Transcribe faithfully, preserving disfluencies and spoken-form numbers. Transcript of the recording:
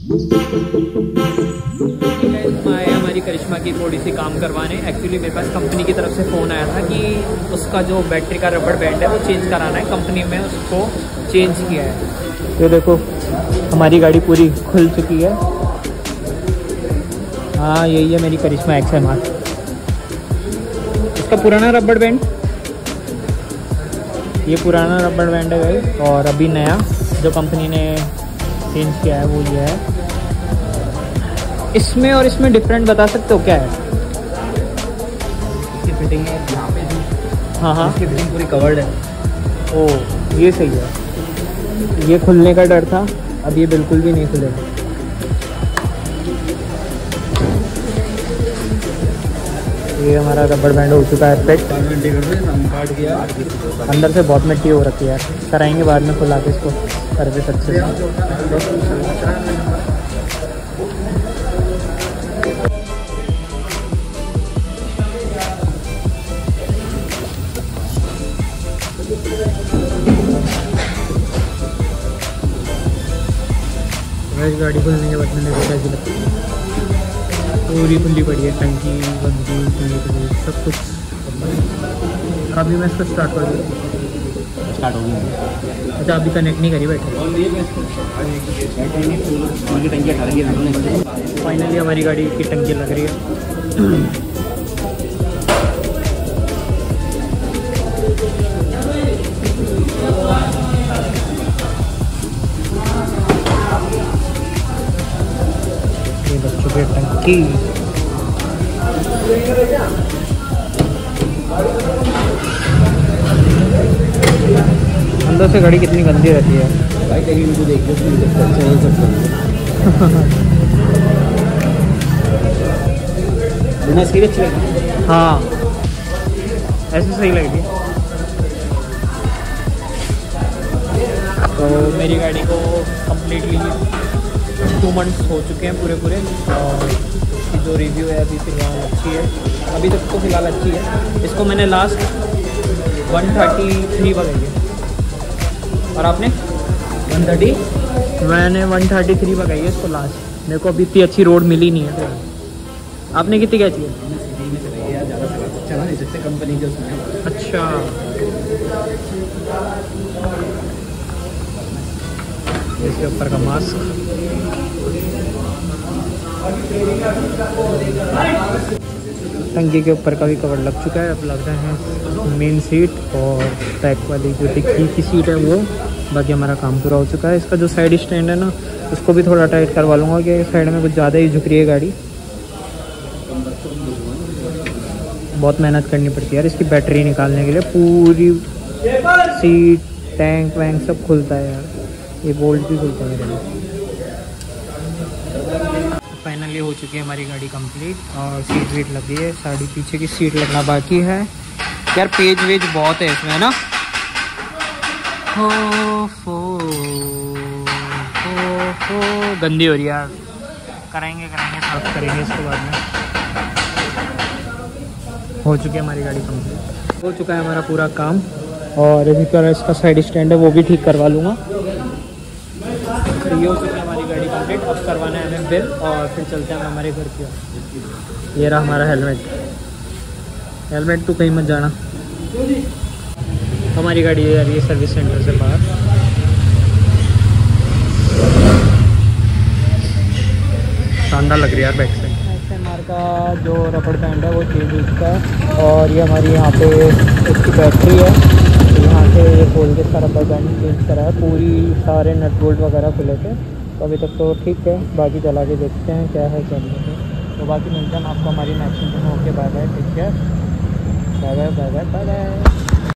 आए हमारी करिश्मा की थोड़ी सी काम करवाने। एक्चुअली मेरे पास कंपनी की तरफ से फ़ोन आया था कि उसका जो बैटरी का रबड़ बैंड है वो चेंज कराना है। कंपनी में उसको चेंज किया है। ये देखो हमारी गाड़ी पूरी खुल चुकी है। हाँ यही है मेरी करिश्मा एक्स एम आर। इसका पुराना रबड़ बैंड, ये पुराना रबड़ बैंड है भाई, और अभी नया जो कंपनी ने चेंज किया है वो ये है। इसमें और इसमें डिफरेंट बता सकते हो क्या है? इसकी फिटिंग है यहाँ पे भी। हाँ हाँ इसकी फिटिंग पूरी कवर्ड है। ओ ये सही है। ये खुलने का डर था, अब ये बिल्कुल भी नहीं खुलेगा। ये हमारा रबड़ बैंड हो चुका है फिट। काट गया अंदर से बहुत मिट्टी हो रखी है यार, कराएंगे बाद में खुला के इसको सर्विस अच्छे से। गाड़ी खुलने के बाद मैंने देखा कैसी लगती है। पूरी खुली पड़ी है, टंकी बंदी खुली पड़ी सब कुछ। अभी मैं इसको स्टार्ट कर दूँ। स्टार्ट हो गया। अच्छा अभी कनेक्ट नहीं करी बैठे। फाइनली हमारी गाड़ी की टंकी लग रही है। ये बच्चों की टंकी। अंदर से गाड़ी कितनी गंदी रहती है भाई। तेरी वीडियो देख लो, बिना इसके अच्छी लगी। हाँ ऐसे सही लगती है। तो मेरी गाड़ी को कम्प्लीटली टू मंथ्स हो चुके हैं पूरे पूरे, और इसकी जो रिव्यू है अभी फ़िलहाल अच्छी है। अभी तक तो फ़िलहाल अच्छी है। इसको मैंने लास्ट वन थर्टी थ्री लगाई है। और आपने? वन थर्टी मैंने वन थर्टी थ्री लगाई है इसको लास्ट। मेरे को अभी इतनी अच्छी रोड मिली नहीं है। फिर आपने कितनी क्या चाहिए? ज़्यादा चला नहीं सकते कंपनी के उसमें। अच्छा इसके ऊपर का मास्क। टंकी के ऊपर का भी कवर लग चुका है। अब लग रहा है मेन सीट और बैक वाली जो डिक्की की सीट है वो। बाकी हमारा काम पूरा हो चुका है। इसका जो साइड स्टैंड है ना उसको भी थोड़ा टाइट करवा लूँगा, क्योंकि साइड में कुछ ज़्यादा ही झुक रही है गाड़ी। बहुत मेहनत करनी पड़ती है यार इसकी बैटरी निकालने के लिए। पूरी सीट टैंक वैंक सब खुलता है यार। ये बोल्ट भी खुलता है। फाइनली हो चुकी है हमारी गाड़ी कंप्लीट और सीट वीट लगी है। साड़ी पीछे की सीट लगना बाकी है यार। पेज वेज बहुत है इसमें ना। हो हो हो हो गंदी हो रही है यार। कराएंगे कराएंगे साफ करेंगे इसके बाद में। हो चुकी है हमारी गाड़ी कंप्लीट। हो चुका है हमारा पूरा काम, और इसी तरह इसका साइड स्टैंड है वो भी ठीक करवा लूँगा। तो ये हो चुकी है हमारी गाड़ी कंप्लीट। अब करवाना है हमें बिल और फिर चलते हैं हमारे घर की ओर। ये रहा हमारा हेलमेट। हेलमेट तो कहीं मत जाना। हमारी गाड़ी है यार ये सर्विस सेंटर से बाहर। शानदार लग रही है यार बैक से। एक्स एम आर का जो रबड़ बैंड है वो चेंज हो चुका है, और ये हमारी यहाँ पे इसकी बैटरी है। तो यहाँ से ये खोल के इसका रबड़ बैंड चेंज करा है। पूरी सारे नट बोल्ट वगैरह खुले थे। तो अभी तक तो ठीक है, बाकी चला के देखते हैं क्या है क्या नहीं है। तो बाकी मिलते हैं आपको हमारी नेक्स्ट वीडियो में। Okay bye bye, take care, bye bye bye bye bye bye.